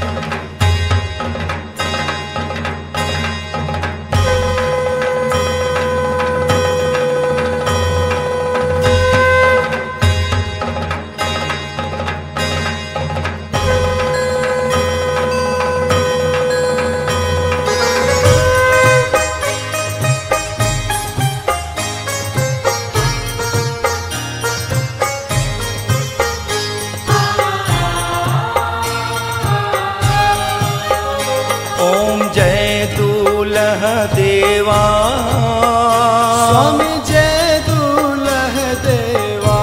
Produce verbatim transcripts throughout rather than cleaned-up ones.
देवा स्वामी जय दूल्ह देवा।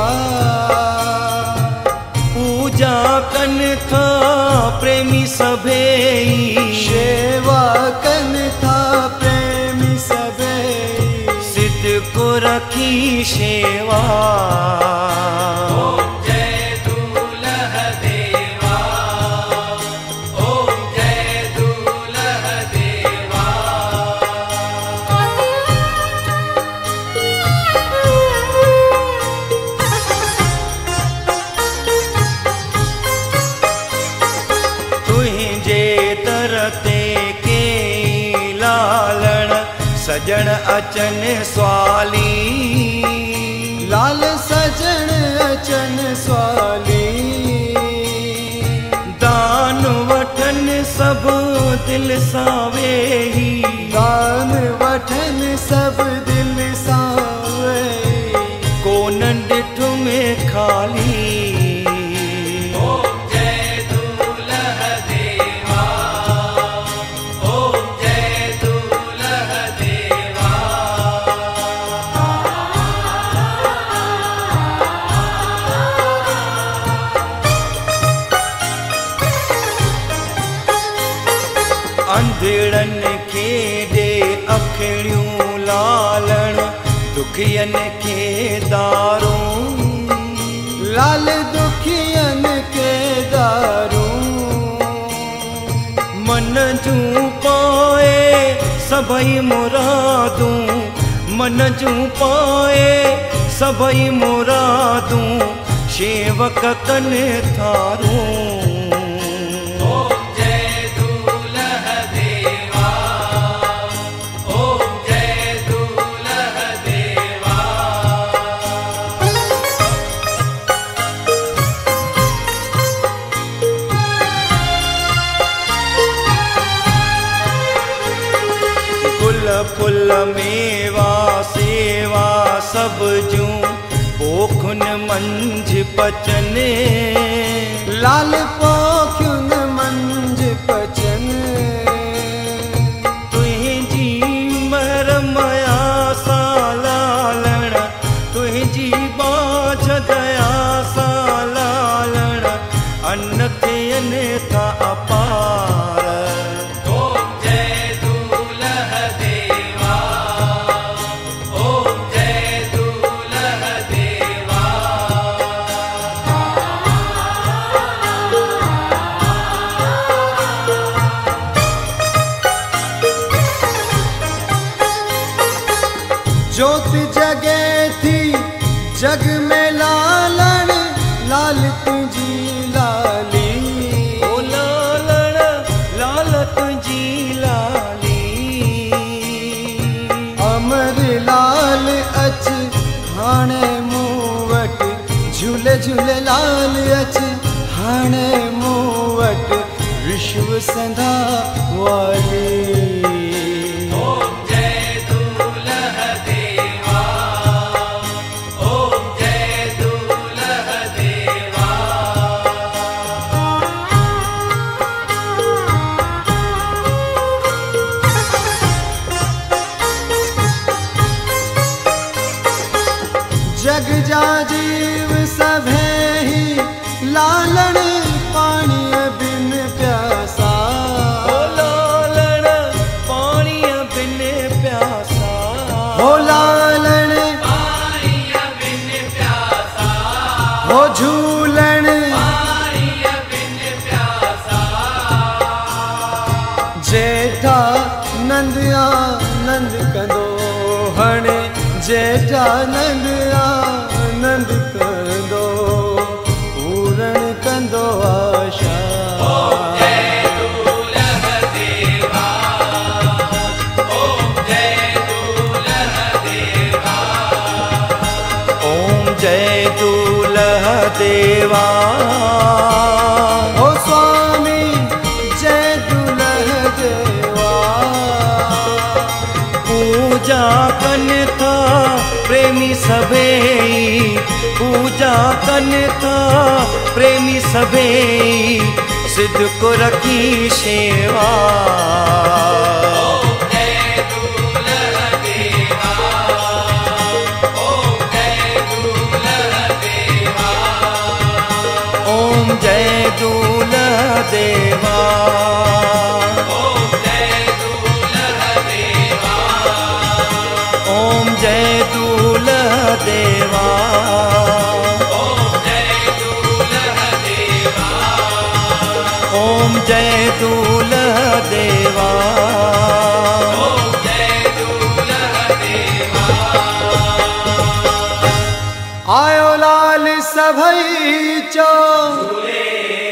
पूजा कन था प्रेमी सभे, सेवा कन था प्रेमी सभे। सिद्ध को रखी सेवा। सजन अचन स्वाली, लाल सजन अचन स्वाली। दान वठन सब दिल सावे ही, दान वठन सब दिल सावे। कोन ॾिठ में खाली। अंधड़न खे दे अखियूं लालण, दुखियन खे दारू। लाल दुखियन के दारू। मन जूं पाए सभई मुरादूं, मन जूं पाए सभई मुरादूं। शेवक कन थारूं। फुल मेवा सेवा सब जूं, पोखुन मंझ पचने। लाल पोखुन मंझ पचन। तुझी महर मया सा लालण, तुझी बाझ दया सा लालण। अन्न थियन था अपार। ज्योत जगे थी जग में लालण, लाल तुझी लाली। ओ लालण लाल तुझी लाली। अमर लाल अच हाणे मूं वट, झूले झूले लाल अच हाणे मूं वट। विश्व संधा वाली। जग जा जीव सभे ही लालण, पानी बिन प्यासा। ओ लालण पानी बिन प्यासा। हो लालण पानी बिन प्यासा। हो झूलण पानी बिन प्यासा। जेठा नंद आनंद कंदो हणे, जेठा नंद आनंद कंदो, पूरण कंदो आशा। देवा। ओ स्वामी जय दुलह देवा। पूजा कन था प्रेमी सभेई, पूजा कन था प्रेमी सभेई, सिद्ध को रखी सेवा। ओम जय दुलह देवा, ओम जय दुलह देवा, ओम जय दुलह देवा, ओम जय दुलह देवा, ओम जय दुलह देवा, ओम जय दुलह देवा, ओम जय दुलह देवा। ओम जय दुलह देवा। आयो लाल सभई चो झूले